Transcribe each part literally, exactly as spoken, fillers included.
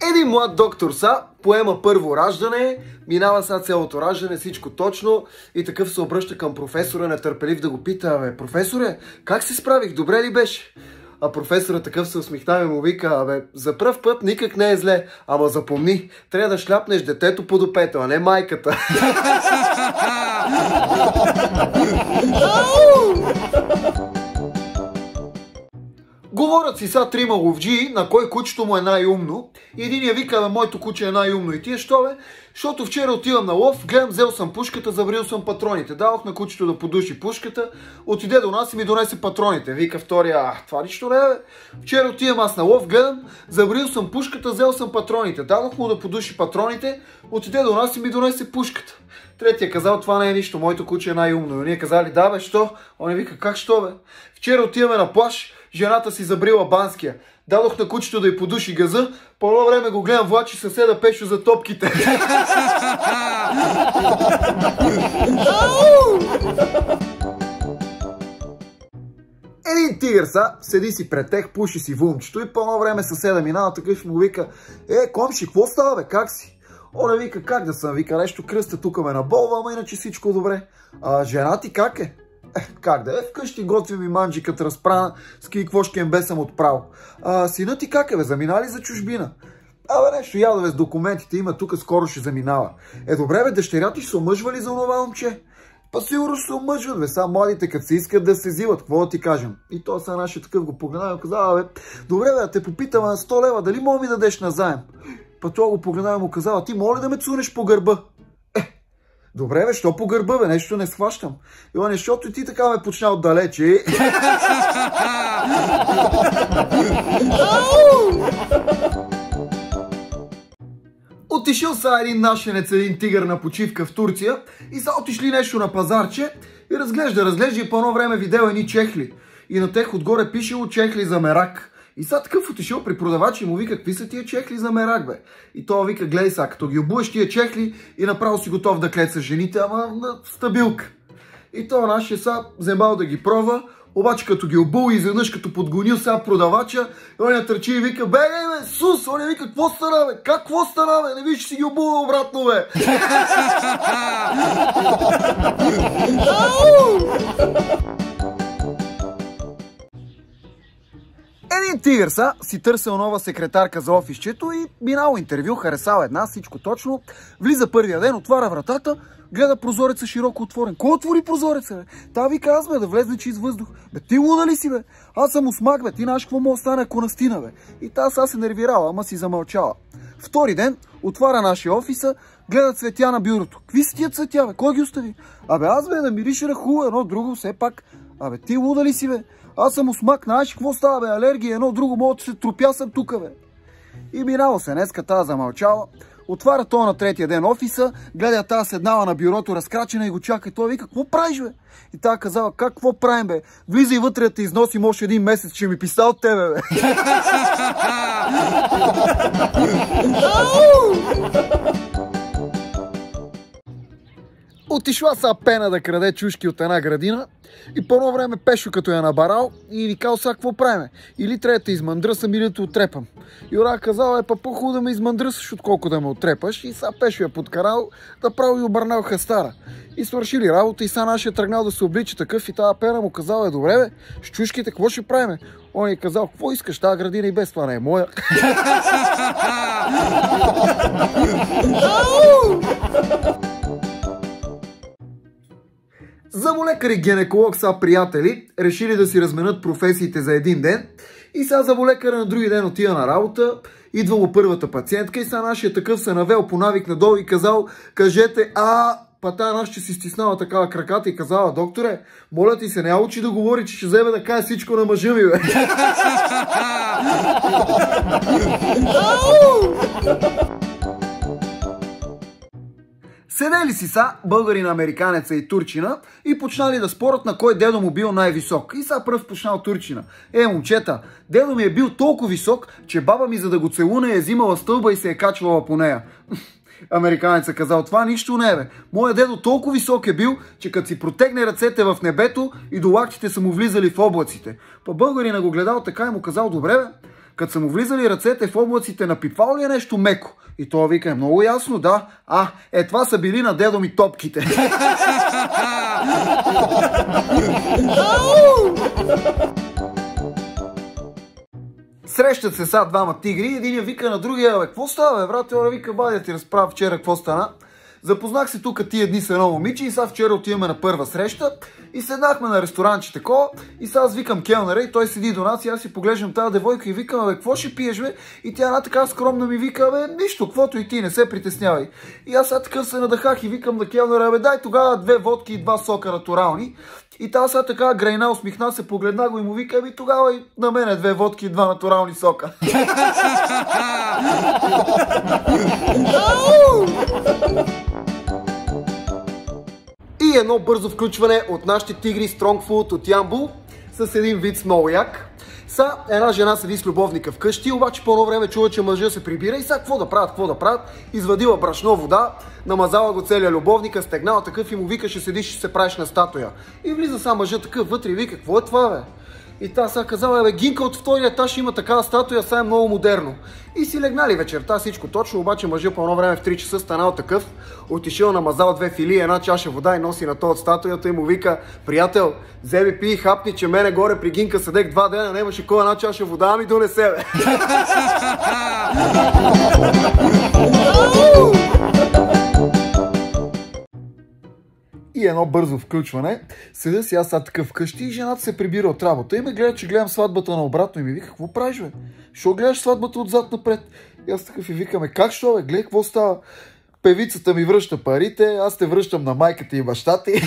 Един млад доктор са поема първо раждане, минава са цялото раждане, всичко точно и такъв се обръща към професора, нетърпелив да го пита: абе, професоре, как се справих, добре ли беше? А професора такъв се усмихна и му вика: абе, за пръв път никак не е зле, ама запомни, трябва да шляпнеш детето под опето, а не майката. Говорят си са трима ловджии, на кой кучето му е най-умно. И един я вика: бе, моето куче е най-умно. И тия що бе? Защото вчера отивам на лов, гледам, взел съм пушката, забрил съм патроните. Дадох на кучето да подуши пушката, отиде до нас и ми донесе патроните. Вика втория: а, това нищо не е бе. Вчера отивам аз на лов, гледам, забрил съм пушката, взел съм патроните. Дадох му да подуши патроните, отиде до нас и ми донесе пушката. Третия казал: това не е нищо, моето куче е най-умно. И ние казали: да бе, що? Он вика: как що бе? Вчера отиваме на плаж, жената си забрила банския. Дадох на кучето да й подуши газа, по едно време го гледам влачи съседа Пешо за топките. Един тигър са, седи си пред тех, пуши си вумчето и по едно време съседа минава, такъв му вика: е, комши, какво става бе, как си? Оне вика: как да съм? Вика: нещо кръста тук ме наболва, ама иначе всичко добре. А жена ти как е? Е, как да е? Вкъщи готви ми манджикът разпрана, с ки какво шкембе съм отправил. А синът ти как е бе? Заминали за чужбина? Абе нещо ядове с документите има, тук скоро ще заминава. Е, добре бе, дъщеря ти ще се омъжва ли за онова момче? Па сигурно ще се омъжват бе, са младите като се искат да се зиват, какво да ти кажем? И то са нашия такъв го погледна и казава: бе, добре бе, да те попитам на сто лева, дали мога ми дадеш назаем? Па това го погледна и му казава: ти моля да ме цунеш по гърба? Добре бе, що по гърба бе, нещо не схващам. И он е: защото и ти така ме почна отдалече. Отишъл са един нашенец, един тигър на почивка в Турция и са отишли нещо на пазарче и разглежда, разглежда и по едно време видел едни чехли. И на тех отгоре пишело: чехли за мерак. И сега такъв отишъл при продавач и му вика: какви са тия чехли за мерак бе? И той вика: гледай сега, като ги обуеш тия чехли и направо си готов да клеца жените, ама на стабилка. И той нашия са вземал да ги пробва, обаче като ги обул и изведнъж като подгонил сега продавача, и он я търчи и вика: бе, бе, сус! Он я вика: какво стана бе? Как какво стана бе? Не виж, че си ги обува обратно бе! Един тигър са си търсил нова секретарка за офисчето и минало интервю, харесал една, всичко точно. Влиза първия ден, отваря вратата, гледа прозореца широко отворен. Кой отвори прозореца бе? Та вика: аз бе, да влезне чист въздух. Бе, ти луда ли си бе? Аз съм усмак бе, ти знаеш какво му остане, ако настина бе. И та сега се нервирала, ама си замълчала. Втори ден отваря нашия офиса, гледа цветя на бюрото. Какви са тия цветя бе? Кой ги остави? Абе аз бе, да мирише на хубаво, едно друго, все пак. Абе ти луда ли си бе? Аз съм усмак, знаеш какво става бе? Алергия, едно друго, мога да се тропя съм тука бе. И минало се, днеска тази замълчала. Отваря то на третия ден офиса, гледа тази седнала на бюрото, разкрачена и го чака. И той вика: какво правиш бе? И тая казала: как, какво правим бе? Влизай вътре да те износим още един месец, че ми писа от тебе бе. Отишла са Пена да краде чушки от една градина и по едно време Пешо като я набарал и викал: сега какво правиме? Или трябва да те измандръсам, или да те отрепам. И Ора казал: е, па по-хубаво да ме измандръсаш, отколко да ме отрепаш. И сега Пешо я подкарал да прави и обърнал хастара. И свършили работа и сега нашия тръгнал да се облича такъв и тази Пена му казал: е, добре бе, с чушките какво ще правиме? Он е казал: какво искаш, тази градина и без това не е моя. Зъболекар и гинеколог са приятели, решили да си разменят професиите за един ден и сега зъболекара на други ден отива на работа, идва му първата пациентка и сега нашия такъв се навел по навик надолу и казал: кажете а... Па тая наш, че си стиснала такава краката и казала: докторе, моля ти се, не учи да говори, че ще вземе да каже всичко на мъжа ми бе. Седели си са българин, американеца и турчина и почнали да спорят на кой дедо му бил най-висок. И сега пръв почнал турчина: е, момчета, дедо ми е бил толкова висок, че баба ми, за да го целуне, е взимала стълба и се е качвала по нея. Американецът казал: това нищо не е бе. Моя дедо толкова висок е бил, че като си протегне ръцете в небето и до лактите са му влизали в облаците. Па българина го гледал така и му казал: добре бе, Като са му влизали ръцете в облаците, напипвал ли е нещо меко? И той вика, е много ясно, да. А, е това са били на дедо ми топките. Срещат се са двама тигри и един я вика на другия, бе, какво става, бе, брат? Той вика, бадя ти разправя вчера какво стана. Запознах се тук тия дни с едно момиче и сега вчера отиваме на първа среща и седнахме на ресторанче такова и сега аз викам келнера и той седи до нас и аз си поглеждам тази девойка и викам, бе, какво ще пиеш, бе? И тя една така скромна ми вика, бе, нищо, каквото и ти, не се притеснявай. И аз сега такъв се надъхах и викам на келнера, бе, дай тогава две водки и два сока натурални. И тази сега така грейна, усмихна се, погледна го и му вика, ами тогава и на мене две водки и два натурални сока. И едно бързо включване от нашите тигри Strong Food от Ямбол с един вид много як. Са, една жена седи с любовника вкъщи, обаче по едно време чува, че мъжа се прибира и сега какво да правят, какво да правят? Извадила брашно вода, намазала го целия любовника, стегнала такъв и му вика, ще седиш, ще се правиш на статуя. И влиза сам мъжа такъв вътре и вика, какво е това, бе? И та сега казала, бе, Гинка от втория етаж има такава статуя, сега е много модерно. И си легнали вечерта, всичко точно, обаче мъжа по едно време в три часа станал такъв, отишъл, намазал две филии, една чаша вода и носи на то от статуята и му вика, приятел, вземи пи и хапни, че мене горе при Гинка седех два дена, нямаше кой една чаша вода, ами донесе, бе. И едно бързо включване. Седя си аз сега такъв вкъщи и жената се прибира от работа и ме гледа, че гледам сватбата на обратно и ми вика, какво правиш, бе? Що гледаш сватбата отзад напред? И аз такъв и викаме, как що, бе? Гледай, какво става? Певицата ми връща парите, аз те връщам на майката и баща ти.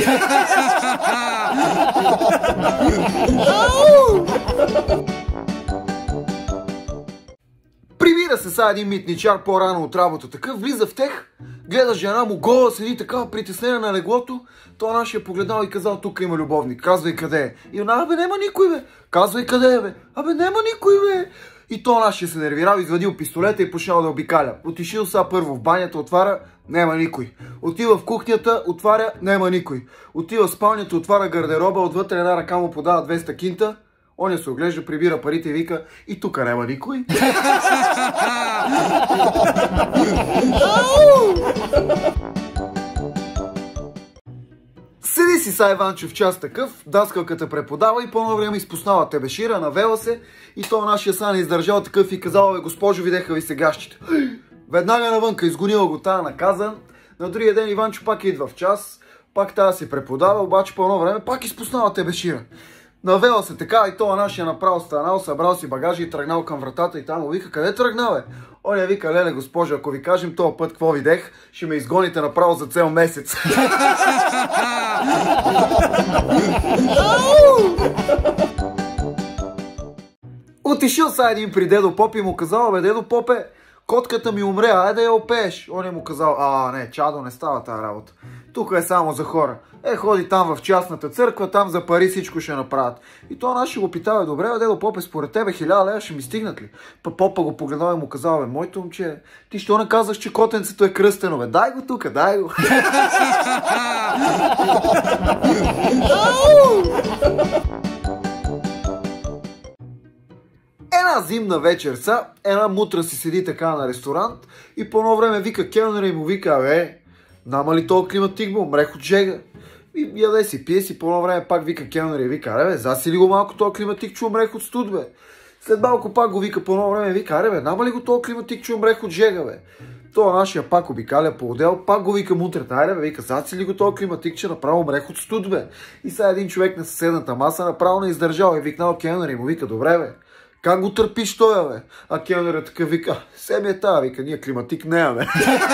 Прибира се сега един митничар по-рано от работа, такъв, влиза в тех, гледа жена му гола, седи такава притеснена на леглото, той нашия погледнал и казал, тук има любовник, казвай къде е. И она, абе, нема никой, бе, казвай къде е, бе, абе, нема никой, бе. И то нашия се нервирал, извадил пистолета и пошел да обикаля. Отишил сега първо в банята, отваря, нема никой. Отива в кухнята, отваря, нема никой. Отива в спалнята, отваря гардероба, отвътре една ръка му подава двеста кинта. Оня се оглежда, прибира парите и вика, и тук няма никой. Седи си са Иванчо в час такъв, даскалката преподава и по-ново време изпуснала тебешира, навела се и то нашия са не издържал такъв и казала, бе, госпожо, видеха ви сегащите. Веднага навънка, изгонила го тая наказан. На другия ден Иванчо пак идва в час, пак тая си преподава, обаче по-ново време пак изпуснала тебешира. Навела се така и това нашия направо станал, събрал си багажи и тръгнал към вратата и там му вика, къде тръгнал, бе? Оня вика, леле, госпожа, ако ви кажем този път какво видех, ще ме изгоните направо за цел месец. Отишъл са един при дедо Поп и му казал, бе, дедо Попе, котката ми умре, айде я опееш. Он е му казал, а, не, чадо, не става тази работа. Тук е само за хора. Е, ходи там в частната църква, там за пари всичко ще направят. И то наш ще го питава, добре, бе, дедо Попе, според тебе хиляда лева ще ми стигнат ли? Па Попа го погледал и му казал, бе, моето момче, ти що не казваш, че котенцето е кръстено, бе? Дай го тук, дай го. Една зимна вечер са, една мутра си седи така на ресторант и по едно време вика келнера и му вика, бе, нама ли толкова климатик, бе, умрех от жега. И яде си, пие си, по едно време пак вика келнера и вика, аре бе, заси ли го малко толкова климатик, че умрех от студ, бе. След малко пак го вика по едно време и вика, аре бе, нама ли го толкова климатик, че умрех от жега, бе. Това нашия пак обикаля по отдел, пак го вика мутрата, аре бе, вика, заси ли го толкова климатик, че направо умрех от студ, бе. И сега един човек на съседната маса направо не издържал и викнал келнера и му вика, добре бе. Как го търпиш тоя, бе? А келнерът така вика, себе е тая, вика, ние климатик нямаме.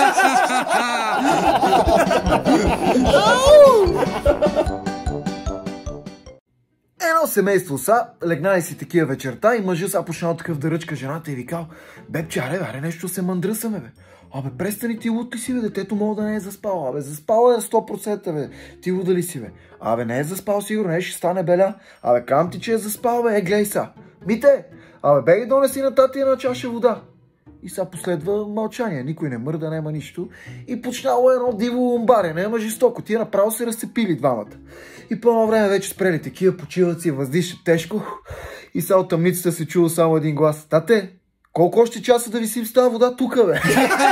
Едно семейство са, легнали си такива вечерта и мъжът са почнал такъв да ръчка жената и викал, бебче, аре, аре, нещо се мъндръсаме, бе. Абе, престани, ти луд ли си, бе, детето мога да не е заспало. Абе, заспало е сто процента, бе. Ти луда ли си, бе? Абе, не е заспал сигурно, не ще стане беля. Абе, кам ти, че е заспал, бе, е, глей са. Мите, абе, беги донеси на тати една чаша вода. И сега последва мълчание, никой не мърда, няма нищо. И почнало едно диво ломбаре, няма жестоко, тия направо се разцепили двамата. И по едно време вече спрели такива, почиват си, въздишат тежко. И сега от тъмницата се чува само един глас. Тате, колко още часа да висим с тази вода тука, бе?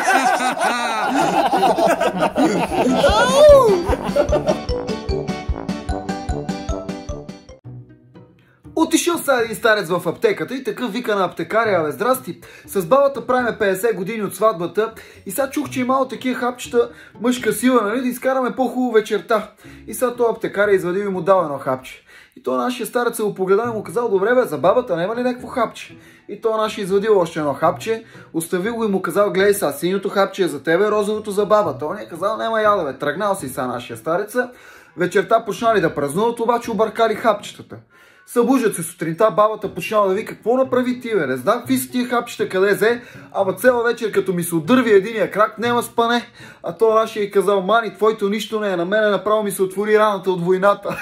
Отишъл сега един старец в аптеката и такъв вика на аптекаря: абе, здрасти, с бабата правиме петдесет години от сватбата и сега чух, че имало такива хапчета, мъжка сила, нали, да изкараме по-хубаво вечерта. И сега този аптекаря извадил и му дал едно хапче. И то нашия старец се го погледал и му казал: добре бе, за бабата няма ли някакво хапче? И то нашия извадил още едно хапче, оставил го и му казал: гледай сега, синьото хапче е за тебе, розовото за бабата. Он е казал: няма яда, бе, тръгнал си са нашия стареца. Вечерта почнали да празнуват, обаче объркали хапчетата. Събуждат се сутринта, бабата почнала да вика: какво направи ти, бе? Не знам какви са тия хапчета, къде зе, ама цяла вечер като ми се отдърви единия крак, нема спане. А то нашия е казал: мани, твоето нищо не е, на мене направо ми се отвори раната от войната.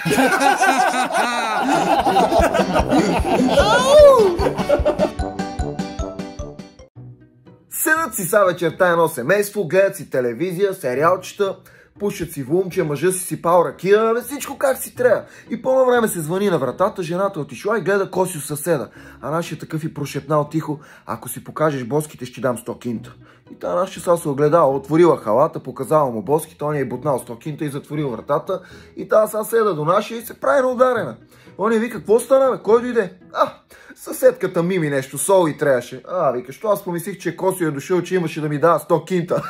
Седат си са вечерта едно семейство, гледат си телевизия, сериалчета, пушат си вумче, мъжа си сипал ракия, бе, всичко как си трябва. И по време се звъни на вратата, жената отишла и гледа Косио съседа. А нашия такъв и прошепнал тихо: ако си покажеш боските, ще ти дам сто кинта. И та нашия са се огледала, отворила халата, показала му боските, он е бутнал сто кинта и затворил вратата. И та са седа до нашия и се прави на ударена. Он е вика: какво стана, бе? Кой дойде? А, съседката Мими нещо, сол и трябваше. А, вика, що аз помислих, че Косио е дошъл, че имаше да ми дава сто кинта.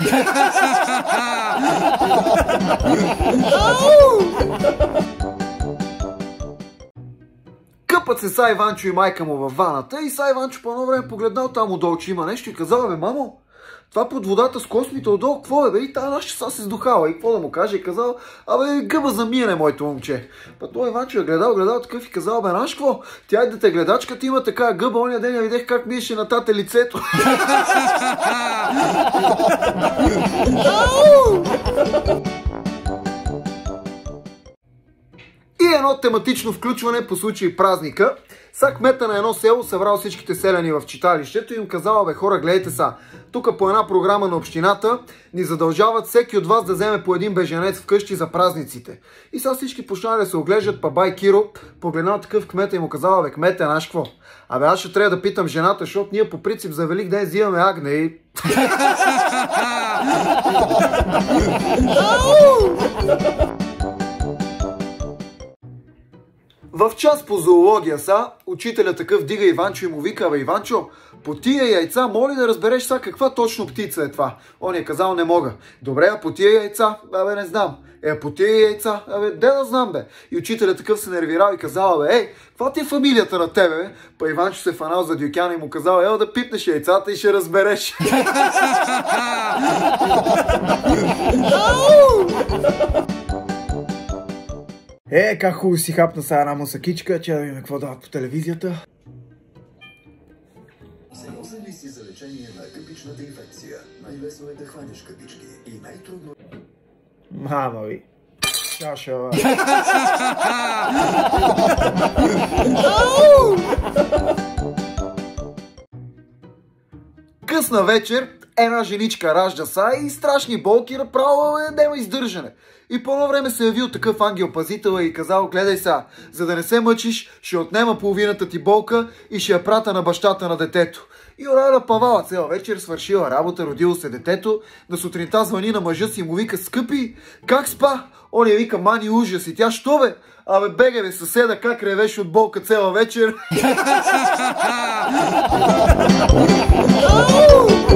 Къпат се са Иванчо и майка му във ваната и са Иванчо по едно време погледнал там отдолу, че има нещо и казал: бе, мамо, това под водата с космите отдолу, какво е, бе? И тази наша са се сдухала. И какво да му каже? И казал: абе, гъба за миене, моето момче. Па той Иванчо е гледал, гледал такъв и казал: бе, знаеш какво? Тя е дете гледачка, ти има така гъба, ония ден я видех как миеше на тате лицето. И едно тематично включване по случай празника. Са кмета на едно село събрал всичките селяни в читалището и им казал: бе, хора, гледайте са, тук по една програма на общината ни задължават всеки от вас да вземе по един бежанец вкъщи за празниците. И сега всички почнали да се оглеждат, па бай Киро погледнал такъв кмета и му казал: бе, кмете, знаеш какво? Абе, аз ще трябва да питам жената, защото ние по принцип за Велик ден взимаме агне и... В час по зоология са, учителя такъв дига Иванчо и му вика: бе, Иванчо, по тия яйца моли да разбереш са каква точно птица е това. Он е казал: не мога. Добре, а по тия яйца? Абе, не знам. Е, по тия яйца? Абе, де да знам, бе. И учителя такъв се нервирал и казал: бе, ей, каква ти е фамилията на тебе, бе? Па Иванчо се фанал за дюкяна и му казал: ел да пипнеш яйцата и ще разбереш. Е, как хубаво си хапна са една мусакичка, че да видим какво дават по телевизията. Сериозен ли си за лечение на къпичната инфекция? Най-лесно е да хванеш къпички и най-трудно... Мама ви. Шашава. Късна вечер, една женичка ражда са и страшни болки, направо няма издържане. И по едно време се явил такъв ангел-пазител и казал: гледай са, за да не се мъчиш, ще отнема половината ти болка и ще я прата на бащата на детето. И Орада павала цяла вечер, свършила работа, родило се детето, на сутринта звъни на мъжа си и му вика: скъпи, как спа? Он я вика: мани, ужас. И тя: що бе? Абе, бега бе, съседа как ревеше от болка цяла вечер.